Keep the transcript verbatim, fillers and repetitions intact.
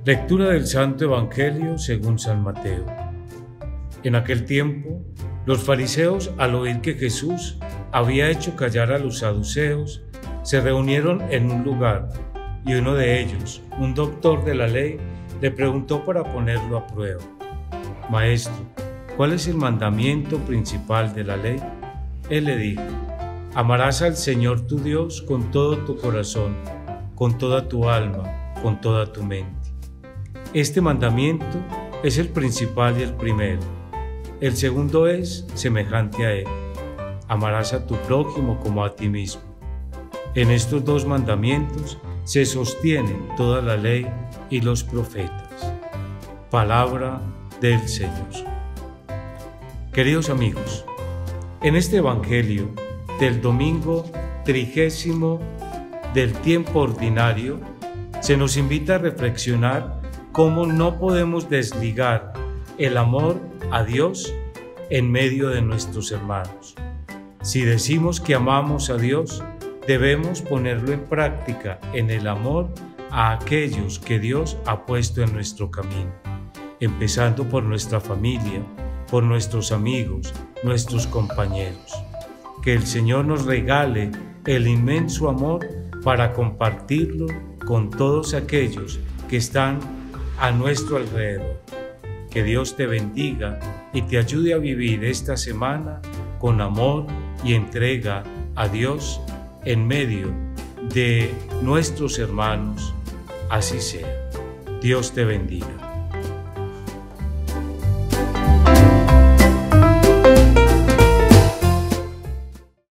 Lectura del Santo Evangelio según San Mateo. En aquel tiempo, los fariseos, al oír que Jesús había hecho callar a los saduceos, se reunieron en un lugar, y uno de ellos, un doctor de la ley, le preguntó para ponerlo a prueba: «Maestro, ¿cuál es el mandamiento principal de la ley?». Él le dijo: «Amarás al Señor tu Dios con todo tu corazón, con toda tu alma, con toda tu mente». Este mandamiento es el principal y el primero. El segundo es semejante a él: amarás a tu prójimo como a ti mismo. En estos dos mandamientos se sostiene toda la ley y los profetas. Palabra del Señor. Queridos amigos, en este Evangelio del domingo trigésimo del tiempo ordinario, se nos invita a reflexionar cómo no podemos desligar el amor a Dios en medio de nuestros hermanos. Si decimos que amamos a Dios, debemos ponerlo en práctica en el amor a aquellos que Dios ha puesto en nuestro camino, empezando por nuestra familia, por nuestros amigos, nuestros compañeros. Que el Señor nos regale el inmenso amor para compartirlo con todos aquellos que están a nuestro alrededor. Que Dios te bendiga y te ayude a vivir esta semana con amor y entrega a Dios en medio de nuestros hermanos. Así sea. Dios te bendiga.